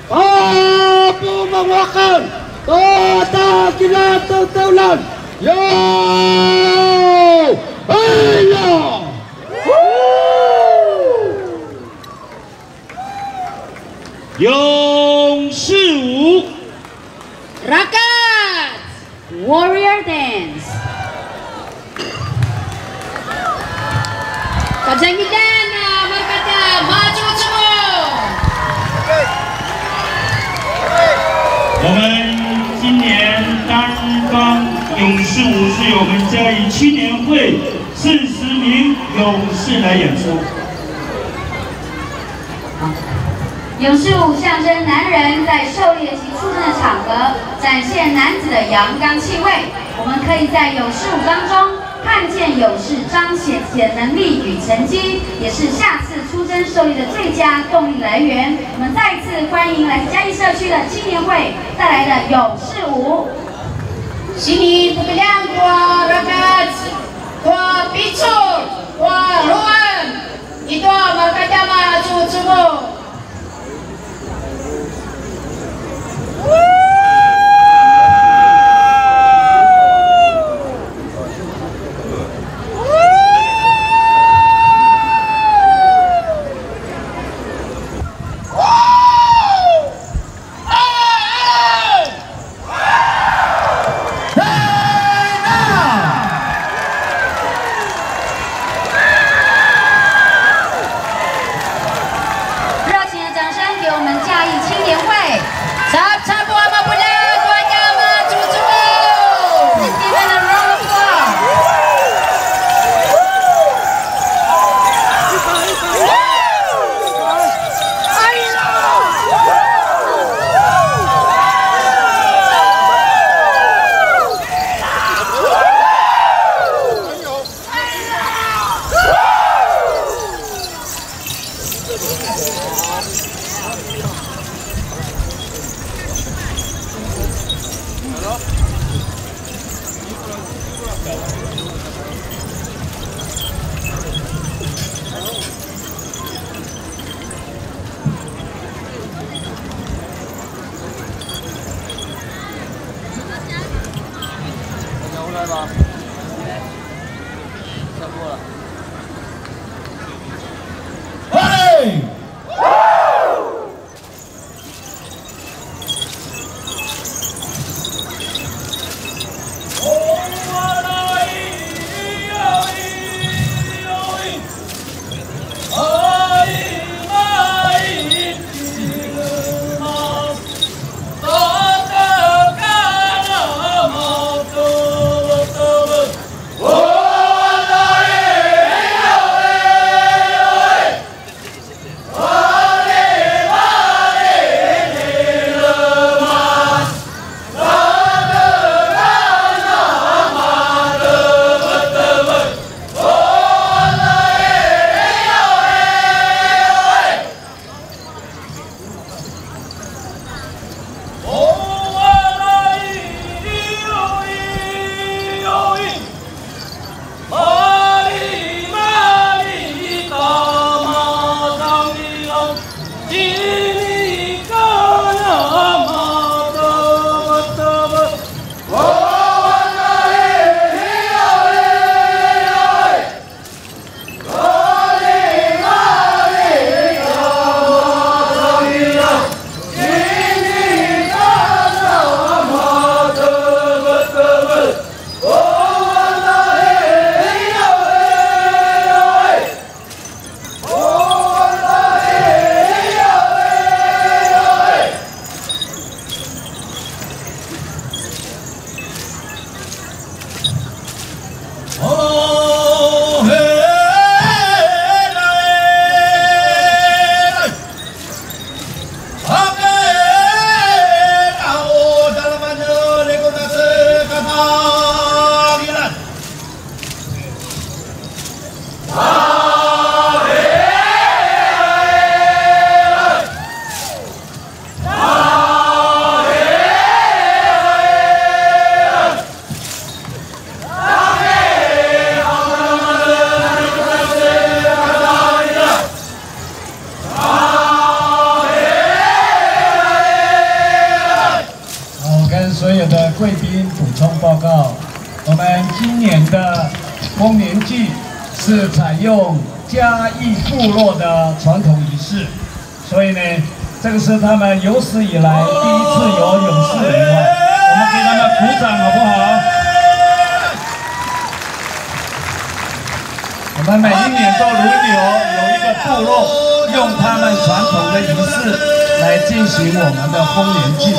Abu menguatkan kota Kinabalu. Yo, ayo. 勇士舞 Rakat Warrior Dance. Kajamikan berkata maju semua. 我们今年担纲勇士舞是由我们嘉义青年会40名勇士来演出。 勇士舞象征男人在狩猎及出征的场合，展现男子的阳刚气味。我们可以在勇士舞当中看见勇士彰显自己的能力与成绩，也是下次出征狩猎的最佳动力来源。我们再次欢迎来自嘉义社区的青年会带来的勇士舞。Sini pemilihan tua rakyat, tua picur, tua ruan, itu berkata maju semua. 贵宾补充报告，我们今年的丰年祭是采用嘉义部落的传统仪式，所以呢，这个是他们有史以来第一次有勇士文化，我们给他们鼓掌好不好？我们每一年都轮流有一个部落用他们传统的仪式来进行我们的丰年祭。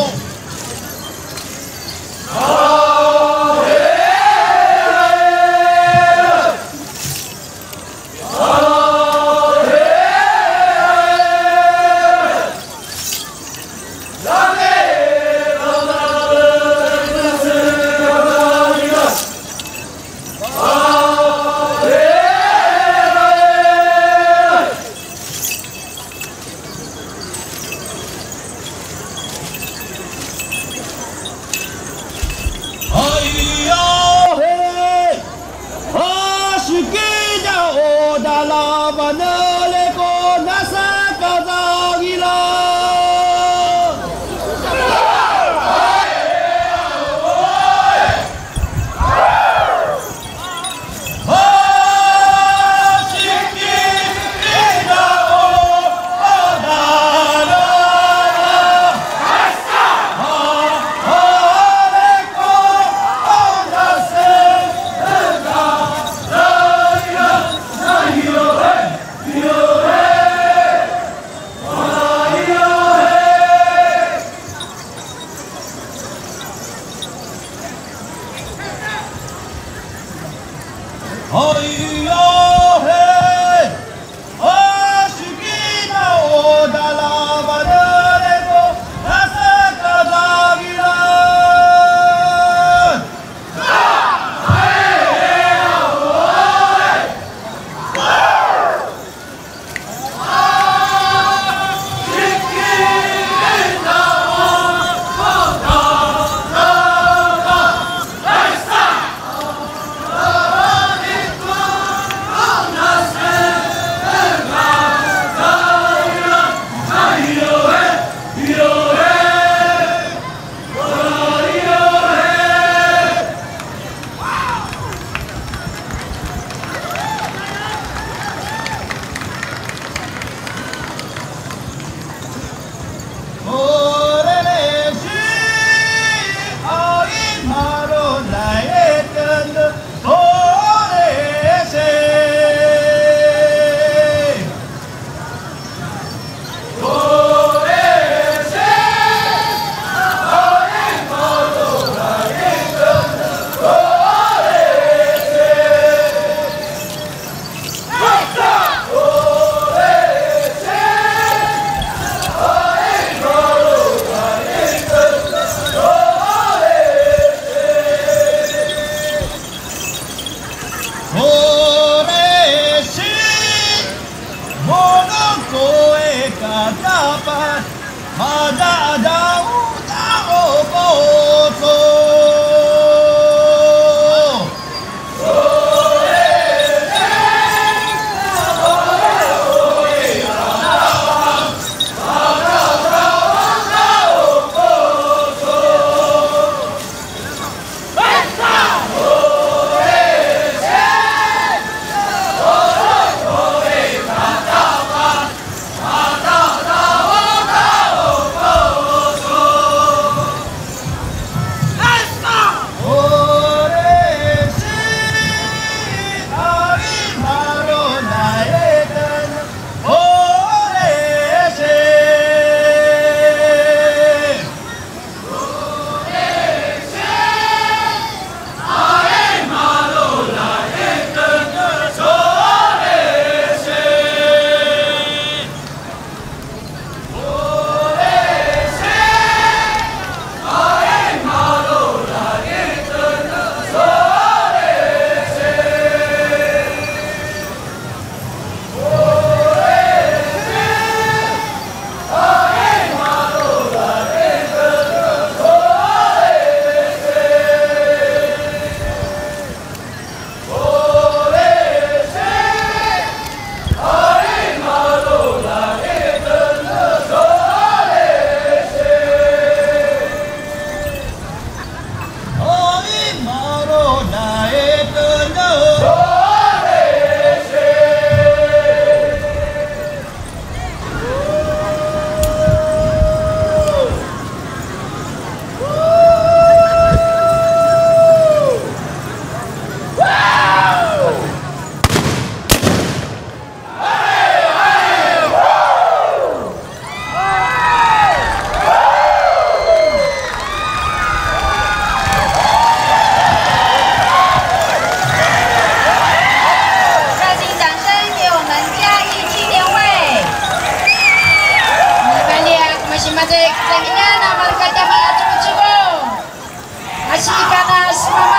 Asikana, Markata Maya Tumutubo. Asikana, Simama.